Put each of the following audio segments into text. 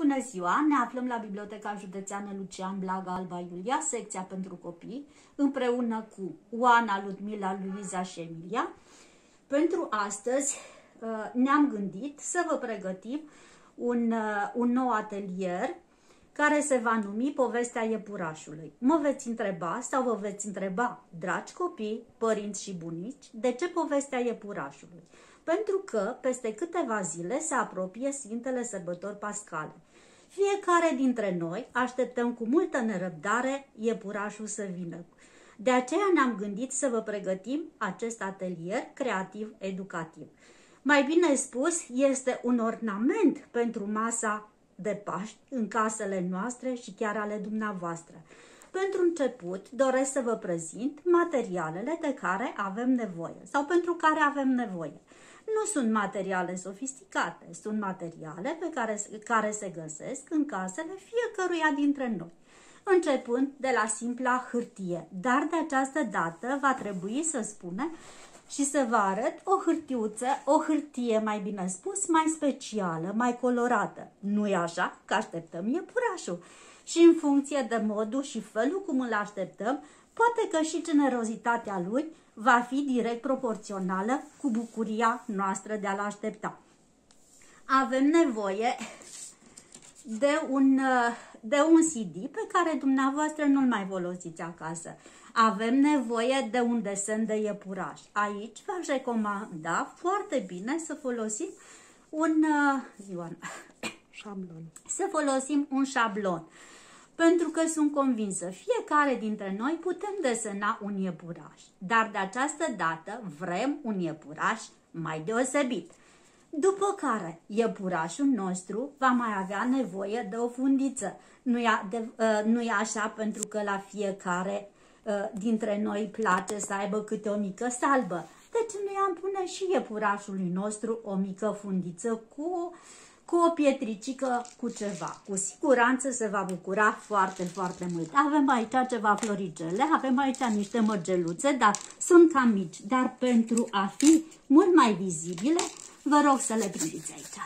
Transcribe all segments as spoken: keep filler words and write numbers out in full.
Bună ziua! Ne aflăm la Biblioteca Județeană Lucian Blaga Alba Iulia, secția pentru copii, împreună cu Oana, Ludmila, Luiza și Emilia. Pentru astăzi ne-am gândit să vă pregătim un, un nou atelier care se va numi Povestea Iepurașului. Mă veți întreba sau vă veți întreba, dragi copii, părinți și bunici, de ce Povestea Iepurașului? Pentru că peste câteva zile se apropie Sfintele Sărbători Pascale. Fiecare dintre noi așteptăm cu multă nerăbdare iepurașul să vină. De aceea ne-am gândit să vă pregătim acest atelier creativ-educativ. Mai bine spus, este un ornament pentru masa de Paști în casele noastre și chiar ale dumneavoastră. Pentru început, doresc să vă prezint materialele de care avem nevoie sau pentru care avem nevoie. Nu sunt materiale sofisticate, sunt materiale pe care, care se găsesc în casele fiecăruia dintre noi, începând de la simpla hârtie. Dar de această dată va trebui să spunem și să vă arăt o hârtiuță, o hârtie, mai bine spus, mai specială, mai colorată. Nu-i așa? Că așteptăm iepurașul. Și în funcție de modul și felul cum îl așteptăm, poate că și generozitatea lui va fi direct proporțională cu bucuria noastră de a-l aștepta. Avem nevoie de un, de un C D pe care dumneavoastră nu-l mai folosiți acasă. Avem nevoie de un desen de iepuraș. Aici v-aș recomanda foarte bine să folosim un, Ioana, șablon. Să folosim un șablon. Pentru că sunt convinsă, fiecare dintre noi putem desena un iepuraș, dar de această dată vrem un iepuraș mai deosebit. După care, iepurașul nostru va mai avea nevoie de o fundiță. Nu-i uh, așa, pentru că la fiecare uh, dintre noi îi place să aibă câte o mică salbă. Deci noi am pune și iepurașului nostru o mică fundiță cu... cu o pietricică, cu ceva. Cu siguranță se va bucura foarte, foarte mult. Avem aici ceva floricele, avem aici niște mărgeluțe, dar sunt cam mici. Dar pentru a fi mult mai vizibile, vă rog să le prindeți aici.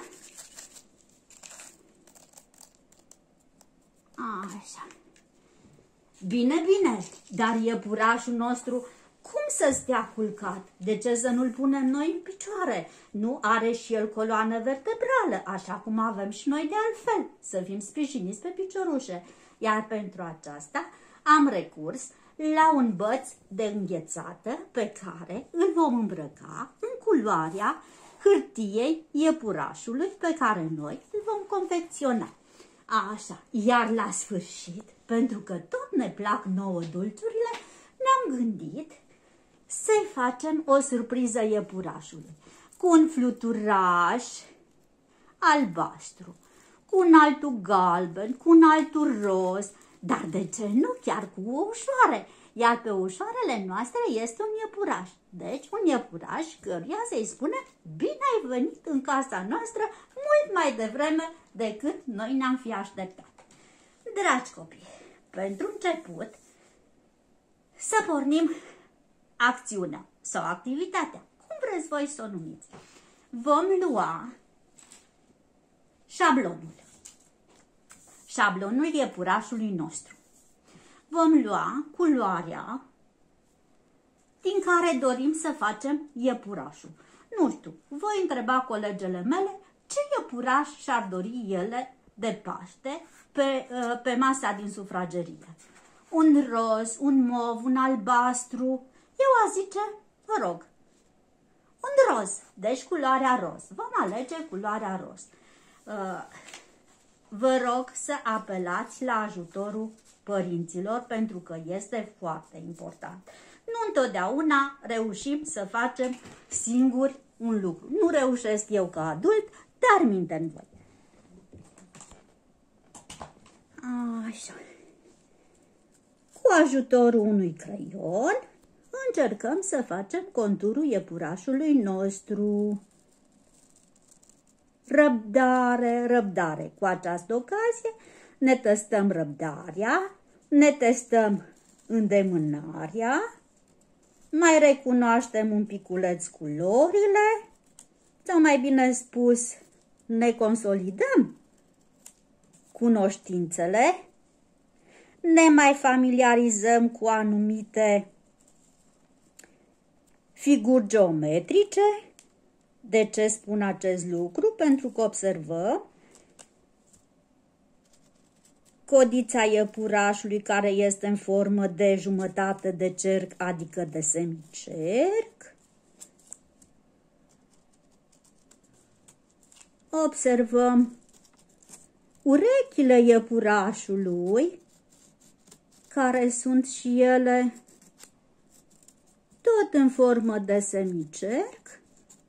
Așa. Bine, bine, dar iepurașul nostru cum să stea culcat? De ce să nu-l punem noi în picioare? Nu are și el coloană vertebrală, așa cum avem și noi de altfel, să fim sprijiniți pe piciorușe. Iar pentru aceasta am recurs la un băț de înghețată pe care îl vom îmbrăca în culoarea hârtiei iepurașului pe care noi îl vom confecționa. Așa, iar la sfârșit, pentru că tot ne plac nouă dulciurile, ne-am gândit să-i facem o surpriză iepurașului, cu un fluturaș albastru, cu un altul galben, cu un altul roz, dar de ce nu chiar cu o ușoare? Iar pe ușoarele noastre este un iepuraș. Deci un iepuraș căruia să-i spune bine ai venit în casa noastră mult mai devreme decât noi ne-am fi așteptat. Dragi copii, pentru început să pornim acțiunea sau activitatea, cum vreți voi să o numiți. Vom lua șablonul, șablonul iepurașului nostru. Vom lua culoarea din care dorim să facem iepurașul. Nu știu, voi întreba colegele mele ce iepuraș și-ar dori ele de Paște pe, pe masa din sufragerie. Un roz, un mov, un albastru. Eu aș zice, vă rog, un roz, deci culoarea roz. Vom alege culoarea roz. Vă rog să apelați la ajutorul părinților, pentru că este foarte important. Nu întotdeauna reușim să facem singuri un lucru. Nu reușesc eu ca adult, dar minte-mi voi. Așa. Cu ajutorul unui creion încercăm să facem conturul iepurașului nostru. Răbdare, răbdare. Cu această ocazie ne testăm răbdarea, ne testăm îndemânarea, mai recunoaștem un piculeț culorile, sau mai bine spus, ne consolidăm cunoștințele, ne mai familiarizăm cu anumite figuri geometrice. De ce spun acest lucru? Pentru că observăm codița iepurașului, care este în formă de jumătate de cerc, adică de semicerc. Observăm urechile iepurașului, care sunt și ele tot în formă de semicerc.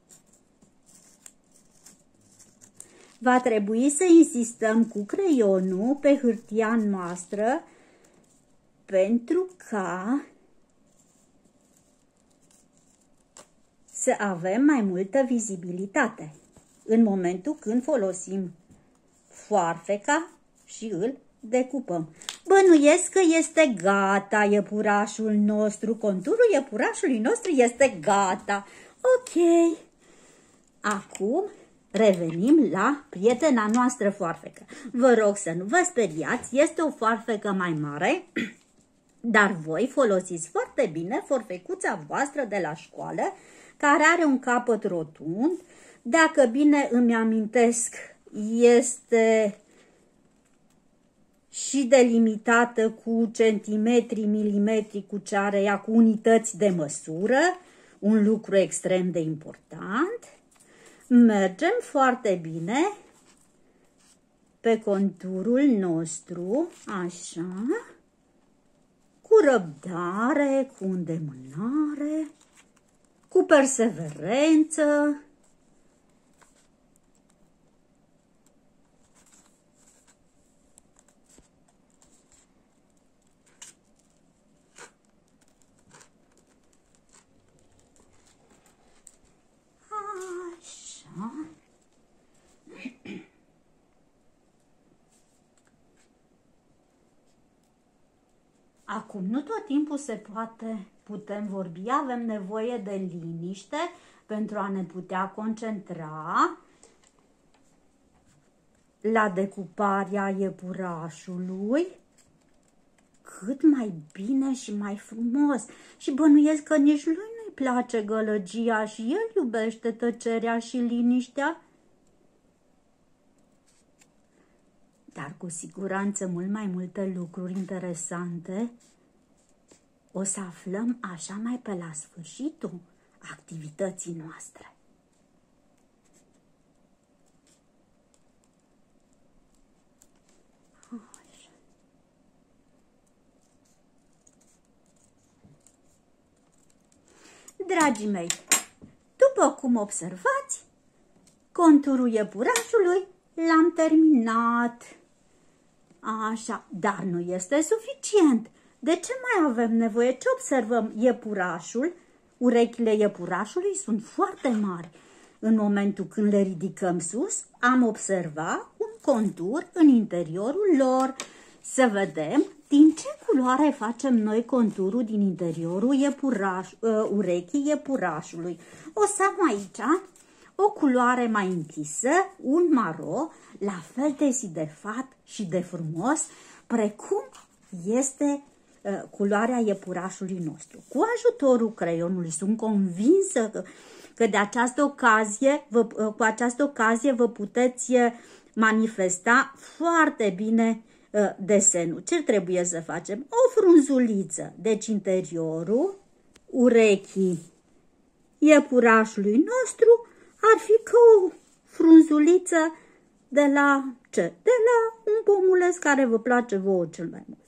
Va trebui să insistăm cu creionul pe hârtia noastră pentru ca să avem mai multă vizibilitate în momentul când folosim foarfeca și îl decupăm. Bănuiesc că este gata iepurașul nostru, conturul iepurașului nostru este gata. Ok, acum revenim la prietena noastră foarfecă. Vă rog să nu vă speriați, este o foarfecă mai mare, dar voi folosiți foarte bine foarfecuța voastră de la școală, care are un capăt rotund. Dacă bine îmi amintesc, este și delimitată cu centimetri, milimetri, cu ce are ea, cu unități de măsură, un lucru extrem de important. Mergem foarte bine pe conturul nostru, așa, cu răbdare, cu îndemânare, cu perseverență. Acum, nu tot timpul se poate, putem vorbi, avem nevoie de liniște pentru a ne putea concentra la decuparea iepurașului cât mai bine și mai frumos. Și bănuiesc că nici lui nu-i place gălăgia și el iubește tăcerea și liniștea. Dar cu siguranță mult mai multe lucruri interesante o să aflăm așa mai pe la sfârșitul activității noastre. Așa. Dragii mei, după cum observați, conturul iepurașului l-am terminat. Așa, dar nu este suficient. De ce mai avem nevoie? Ce observăm? Iepurașul, urechile iepurașului sunt foarte mari. În momentul când le ridicăm sus, am observat un contur în interiorul lor. Să vedem din ce culoare facem noi conturul din interiorul iepuraș, uh, urechii iepurașului. O să am aici o culoare mai închisă, un maro, la fel de zidefat și de frumos, precum este uh, culoarea iepurașului nostru. Cu ajutorul creionului sunt convinsă că, că de această ocazie, vă, uh, cu această ocazie vă puteți manifesta foarte bine uh, desenul. Ce trebuie să facem? O frunzuliță, deci interiorul urechii iepurașului nostru ar fi ca o frunzuliță de la ce? De la un pomuleț care vă place vouă cel mai mult.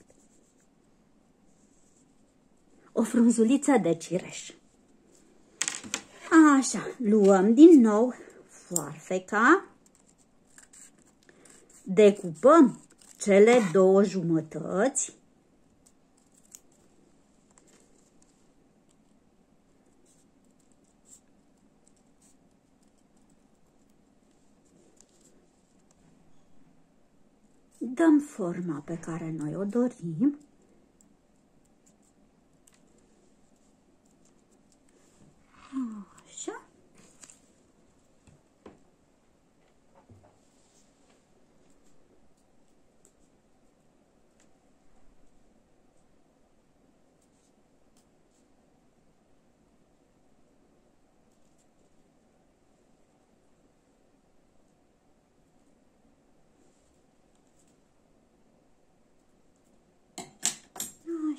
O frunzuliță de cireș. Așa, luăm din nou foarfeca, decupăm cele două jumătăți, dăm forma pe care noi o dorim. Așa.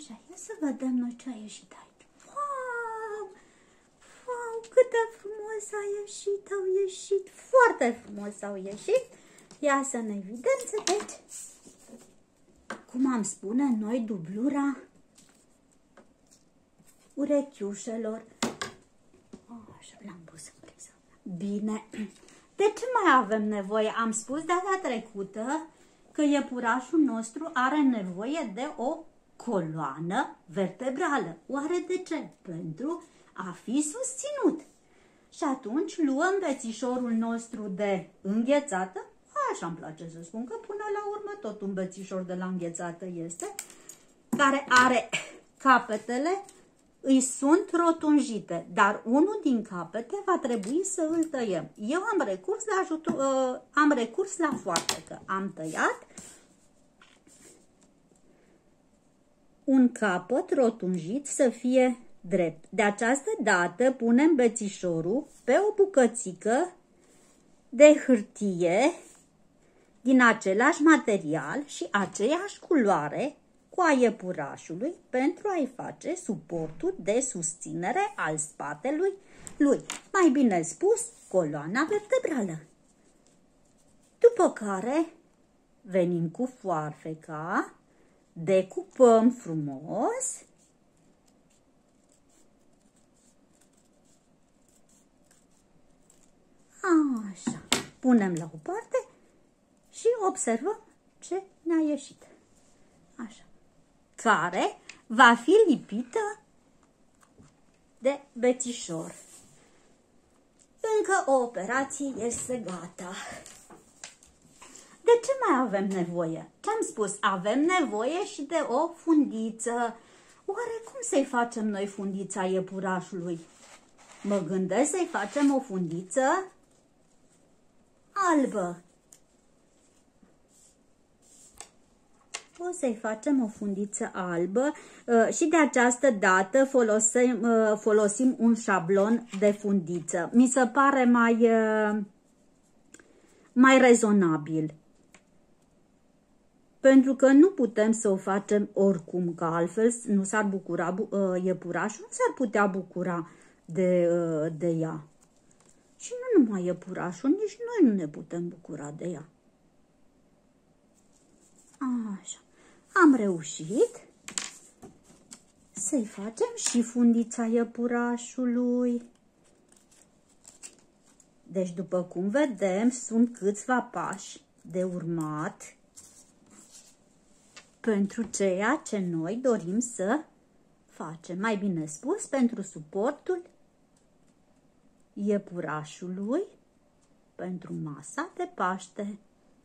Așa, ia să vedem noi ce a ieșit aici. Wow! Wow, cât de frumos a ieșit, au ieșit, foarte frumos au ieșit. Ia să ne evidențe, deci, cum am spune noi, dublura urechiușelor. Așa, l-am pus în priză. Bine. De ce mai avem nevoie? Am spus data trecută că iepurașul nostru are nevoie de o coloană vertebrală. Oare de ce? Pentru a fi susținut. Și atunci luăm bețișorul nostru de înghețată. Așa îmi place să spun că până la urmă tot un bețișor de la înghețată este, care are capetele, îi sunt rotunjite, dar unul din capete va trebui să îl tăiem. Eu am recurs la, ajutor, uh, am recurs la foarfecă. Am tăiat un capăt rotunjit să fie drept. De această dată punem bețișorul pe o bucățică de hârtie din același material și aceeași culoare cu a iepurașului pentru a-i face suportul de susținere al spatelui lui. Mai bine spus, coloana vertebrală. După care venim cu foarfeca, decupăm frumos așa, punem la o parte și observăm ce ne-a ieșit. Așa. Care va fi lipită de bețișor. Încă o operație este gata. De ce mai avem nevoie? Ce-am spus? Avem nevoie și de o fundiță. Oare cum să-i facem noi fundița iepurașului? Mă gândesc să-i facem o fundiță albă. O să-i facem o fundiță albă și de această dată folosim, folosim un șablon de fundiță. Mi se pare mai, mai rezonabil. Pentru că nu putem să o facem oricum, că altfel nu s-ar bucura, iepurașul nu s-ar putea bucura de, de ea. Și nu numai iepurașul, nici noi nu ne putem bucura de ea. Așa. Am reușit să-i facem și fundița iepurașului. Deci, după cum vedem, sunt câțiva pași de urmat pentru ceea ce noi dorim să facem. Mai bine spus, pentru suportul iepurașului pentru masa de Paște.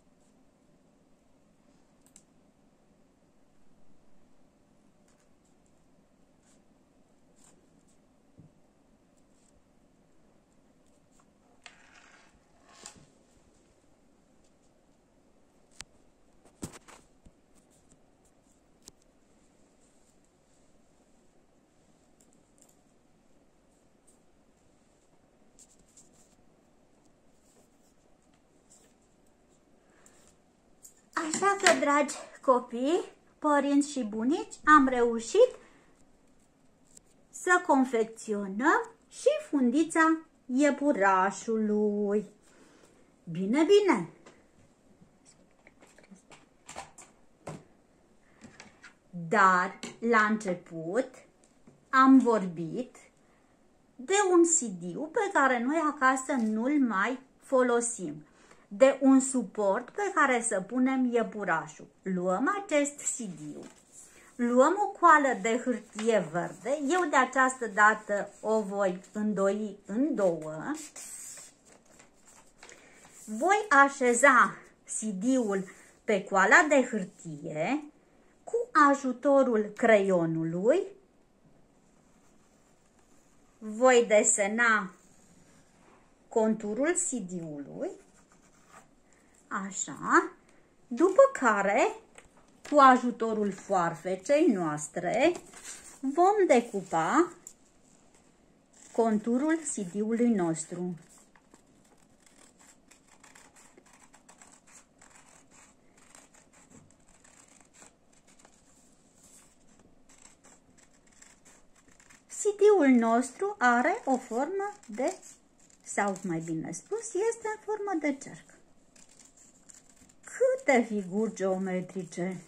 Așa că, dragi copii, părinți și bunici, am reușit să confecționăm și fundița iepurașului. Bine, bine! Dar, la început, am vorbit de un C D-ul pe care noi acasă nu-l mai folosim. De un suport pe care să punem iepurașul. Luăm acest C D-ul, luăm o coală de hârtie verde, eu de această dată o voi îndoi în două, voi așeza C D-ul pe coala de hârtie cu ajutorul creionului, voi desena conturul C D-ului, așa, după care, cu ajutorul foarfecei noastre, vom decupa conturul C D-ului nostru. C D-ul nostru are o formă de, sau mai bine spus, este în formă de cerc. Câte figuri geometrice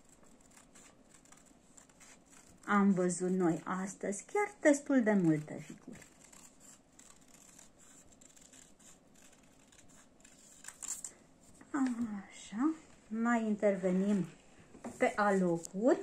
am văzut noi astăzi? Chiar destul de multe figuri. Așa, mai intervenim pe alocuri.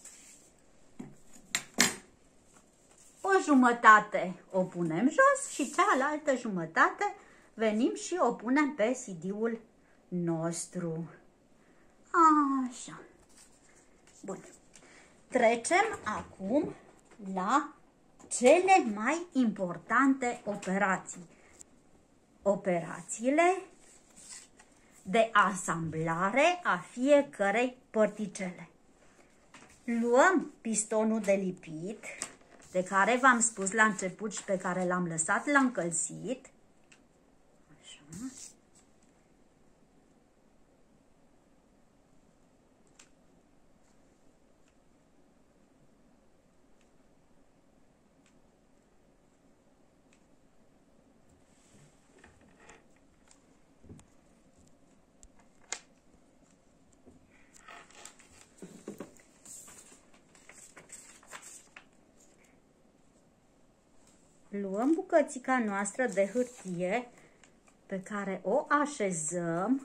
O jumătate o punem jos și cealaltă jumătate venim și o punem pe C D-ul nostru. Așa. Bun. Trecem acum la cele mai importante operații. Operațiile de asamblare a fiecărei părticele. Luăm pistonul de lipit, de care v-am spus la început și pe care l-am lăsat la încălzit. Așa. Luăm bucățica noastră de hârtie pe care o așezăm.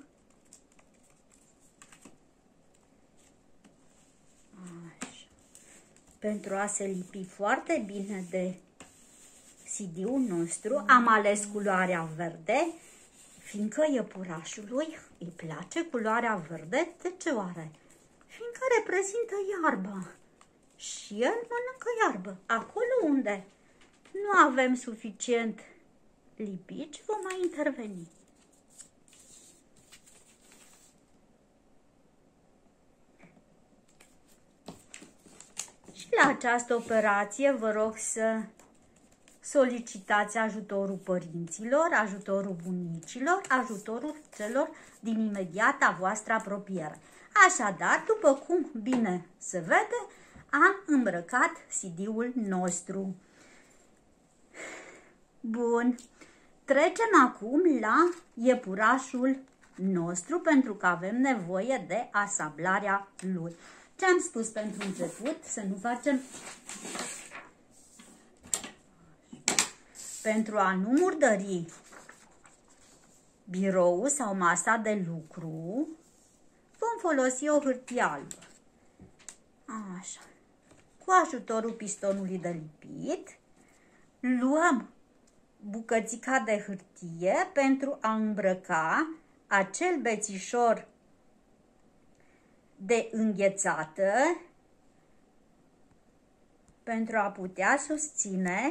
Așa. Pentru a se lipi foarte bine de C D-ul nostru, am ales culoarea verde, fiindcă iepurașului îi place culoarea verde. De ce oare? Fiindcă reprezintă iarba și el mănâncă iarbă. Acolo unde nu avem suficient lipici, vom mai interveni. Și la această operație vă rog să solicitați ajutorul părinților, ajutorul bunicilor, ajutorul celor din imediata voastră apropiere. Așadar, după cum bine se vede, am îmbrăcat C D-ul nostru. Bun, trecem acum la iepurașul nostru, pentru că avem nevoie de asamblarea lui. Ce am spus pentru început? Să nu facem... Pentru a nu murdări biroul sau masa de lucru, vom folosi o hârtie albă. Așa. Cu ajutorul pistonului de lipit, luăm bucățica de hârtie pentru a îmbrăca acel bețișor de înghețată pentru a putea susține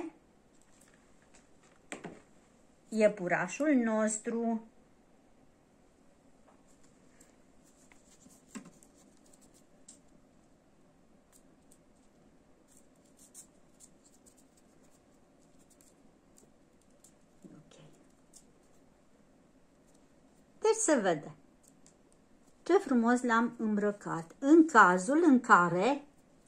iepurașul nostru. Deci se vede ce frumos l-am îmbrăcat. În cazul în care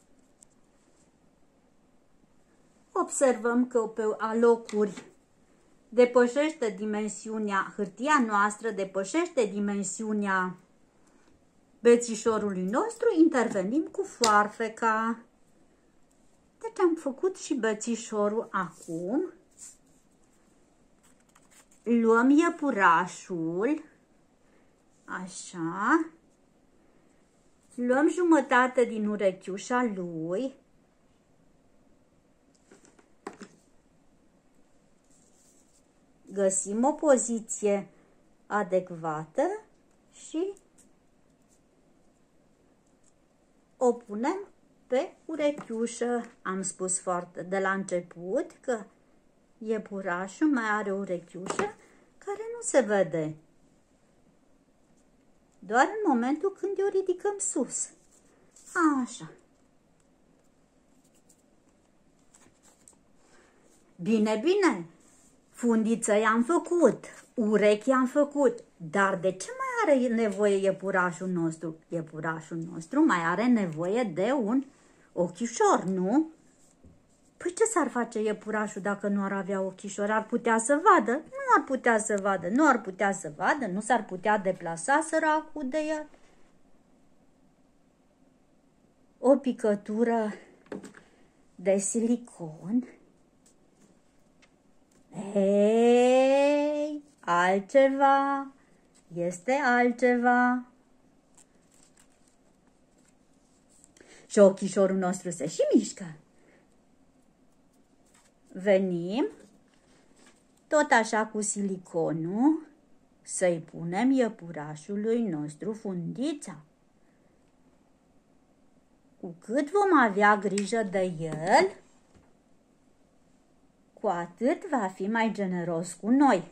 observăm că pe alocuri depășește dimensiunea, hârtia noastră depășește dimensiunea bețișorului nostru, intervenim cu foarfeca. Deci am făcut și bețișorul acum. Luăm iepurașul, așa, luăm jumătate din urechiușa lui, găsim o poziție adecvată și o punem pe urechiușă. Am spus foarte de la început că iepurașul mai are o urechiușă care nu se vede doar în momentul când o ridicăm sus. Așa. Bine, bine. Fundiță i-am făcut, urechi i-am făcut, dar de ce mai are nevoie iepurașul nostru? Iepurașul nostru mai are nevoie de un ochișor, nu? Păi ce s-ar face iepurașul dacă nu ar avea ochișori? Ar putea să vadă? Nu ar putea să vadă, nu ar putea să vadă, nu s-ar putea deplasa săracul de el. O picătură de silicon. Hei, altceva, este altceva. Și ochișorul nostru se și mișcă. Venim, tot așa cu siliconul, să-i punem iepurașului nostru fundița. Cu cât vom avea grijă de el, cu atât va fi mai generos cu noi.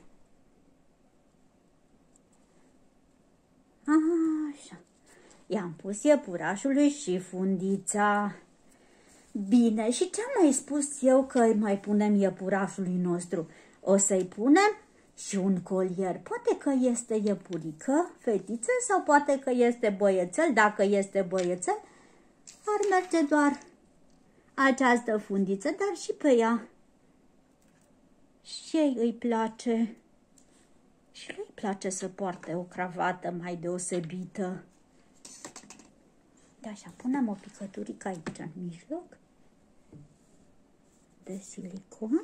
Așa. I-am pus iepurașului și fundița. Bine, și ce-am mai spus eu că îi mai punem iepurașului nostru? O să-i punem și un colier. Poate că este iepurică, fetiță, sau poate că este băiețel. Dacă este băiețel, ar merge doar această fundiță, dar și pe ea. Și ei îi place. Și lui îi place să poarte o cravată mai deosebită. De așa, punem o picăturică aici în mijloc de silicon.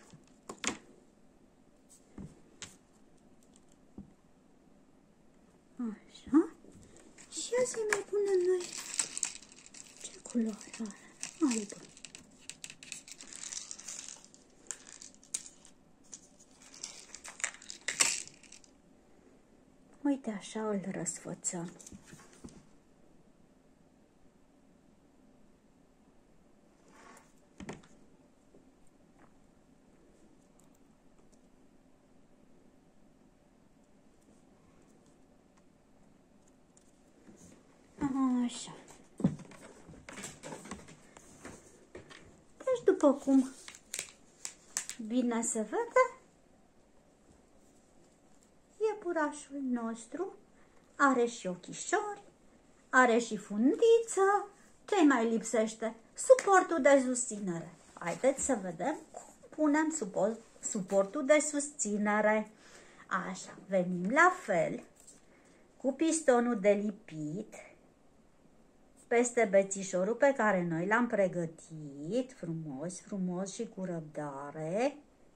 Așa. Și ia să-i mai punem noi. Ce culoare are? Albă. Uite așa îl răsfățăm. Așa. Deci, după cum bine se vede, iepurașul nostru are și ochișori, are și fundiță. Ce mai lipsește? Suportul de susținere. Haideți să vedem cum punem suport, suportul de susținere. Așa, venim la fel cu pistonul de lipit peste bețișorul pe care noi l-am pregătit, frumos, frumos și cu răbdare.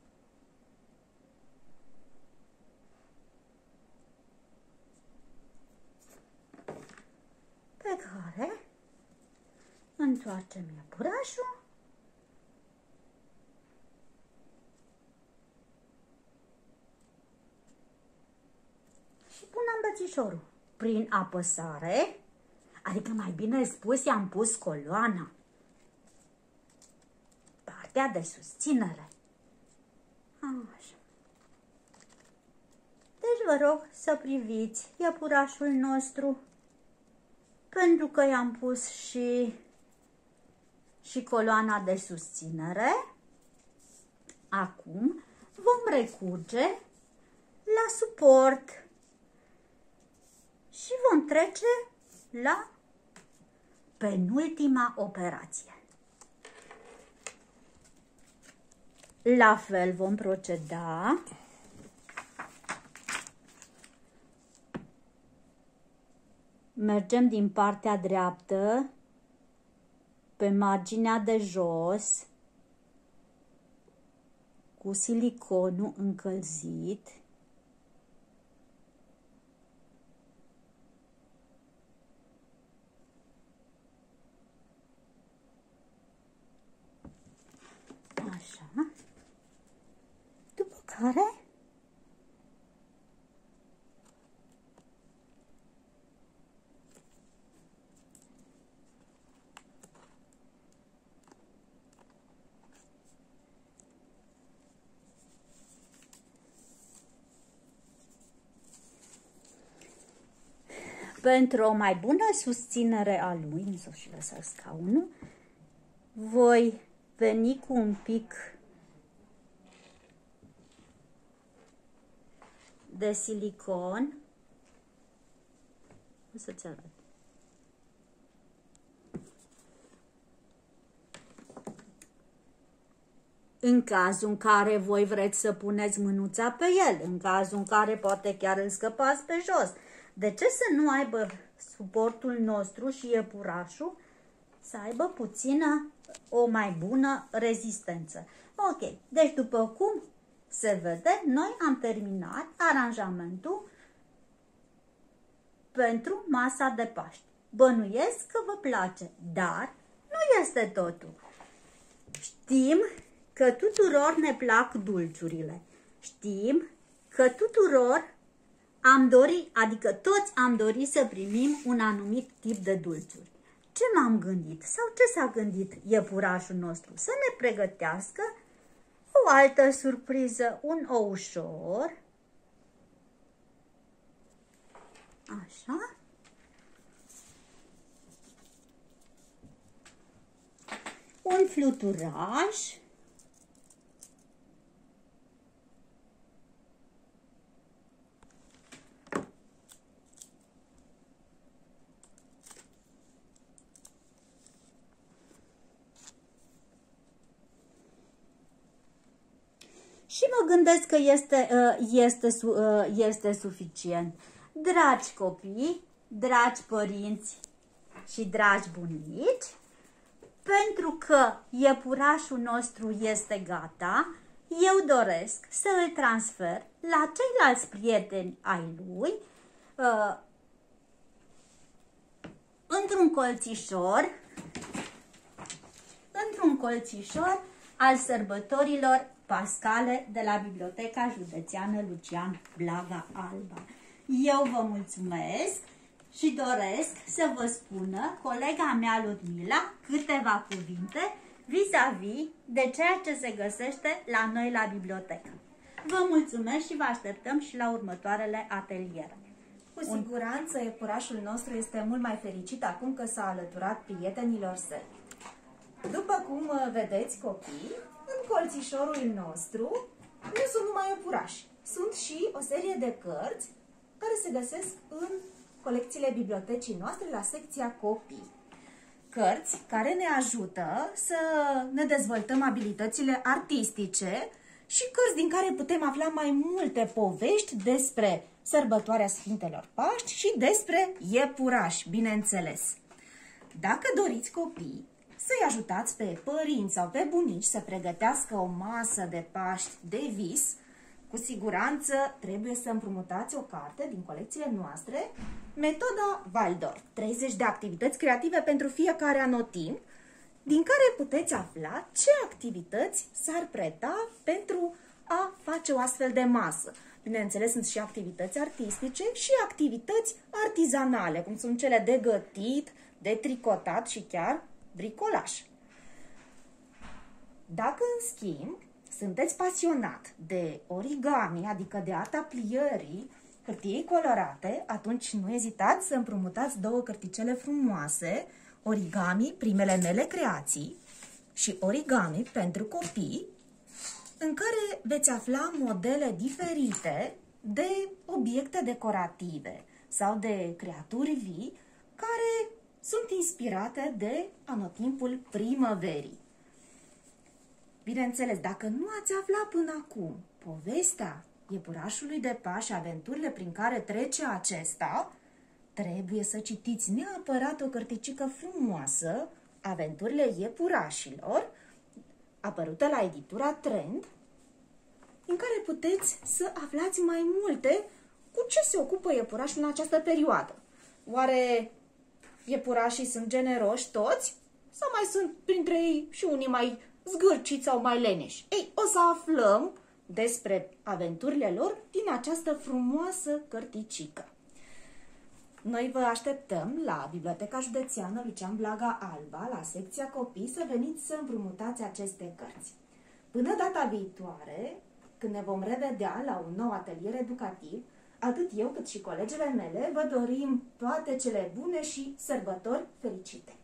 Pe care întoarcem iepurașul și punem bețișorul prin apăsare. Adică, mai bine spus, i-am pus coloana, partea de susținere. Așa. Deci vă rog să priviți iepurașul nostru, pentru că i-am pus și, și coloana de susținere. Acum vom recurge la suport și vom trece la penultima operație. La fel vom proceda mergem din partea dreaptă pe marginea de jos cu siliconul încălzit. Așa. După care pentru o mai bună susținere a lui, îmi să și lăsat scaunul, voi veni cu un pic de silicon. O să-ți arăt. în cazul în care voi vreți să puneți mânuța pe el, în cazul în care poate chiar îl scăpați pe jos. De ce să nu aibă suportul nostru și iepurașul să aibă puțină, o mai bună rezistență? Ok, deci după cum se vede, noi am terminat aranjamentul pentru masa de Paști. Bănuiesc că vă place, dar nu este totul. Știm că tuturor ne plac dulciurile. Știm că tuturor am dorit, adică toți am dorit să primim un anumit tip de dulciuri. Ce m-am gândit sau ce s-a gândit iepurașul nostru? Să ne pregătească o altă surpriză, un oușor, așa, un fluturaj, și mă gândesc că este, este, este suficient. Dragi copii, dragi părinți și dragi bunici, pentru că iepurașul nostru este gata, eu doresc să îl transfer la ceilalți prieteni ai lui uh, într-un colțișor, într-un colțișor al sărbătorilor pascale de la Biblioteca Județeană Lucian Blaga Alba. Eu vă mulțumesc și doresc să vă spună colega mea Ludmila câteva cuvinte vis-a-vis de ceea ce se găsește la noi la bibliotecă. Vă mulțumesc și vă așteptăm și la următoarele ateliere. Cu siguranță, iepurașul nostru este mult mai fericit acum că s-a alăturat prietenilor săi. După cum vedeți, copii, în colțișorul nostru nu sunt numai iepurași, sunt și o serie de cărți care se găsesc în colecțiile bibliotecii noastre la secția copii. Cărți care ne ajută să ne dezvoltăm abilitățile artistice și cărți din care putem afla mai multe povești despre sărbătoarea Sfintelor Paști și despre iepurași, bineînțeles. Dacă doriți, copii, să-i ajutați pe părinți sau pe bunici să pregătească o masă de Paști de vis, cu siguranță trebuie să împrumutați o carte din colecțiile noastre, Metoda Waldorf, treizeci de activități creative pentru fiecare anotimp, din care puteți afla ce activități s-ar preta pentru a face o astfel de masă. Bineînțeles, sunt și activități artistice și activități artizanale, cum sunt cele de gătit, de tricotat și chiar bricolaj. Dacă, în schimb, sunteți pasionat de origami, adică de arta pliării, hârtiei colorate, atunci nu ezitați să împrumutați două cărticele frumoase, Origami, primele mele creații, și Origami pentru copii, în care veți afla modele diferite de obiecte decorative sau de creaturi vii care sunt inspirate de anotimpul primăverii. Bineînțeles, dacă nu ați aflat până acum povestea iepurașului de Paști și aventurile prin care trece acesta, trebuie să citiți neapărat o cărticică frumoasă, Aventurile iepurașilor, apărută la editura Trend, în care puteți să aflați mai multe cu ce se ocupă iepurașul în această perioadă. Oare iepurașii sunt generoși toți? Sau mai sunt printre ei și unii mai zgârciți sau mai leneși? Ei, o să aflăm despre aventurile lor din această frumoasă cărticică. Noi vă așteptăm la Biblioteca Județeană Lucian Blaga Alba, la secția copii, să veniți să împrumutați aceste cărți. Până data viitoare, când ne vom revedea la un nou atelier educativ, atât eu cât și colegele mele vă dorim toate cele bune și sărbători fericite!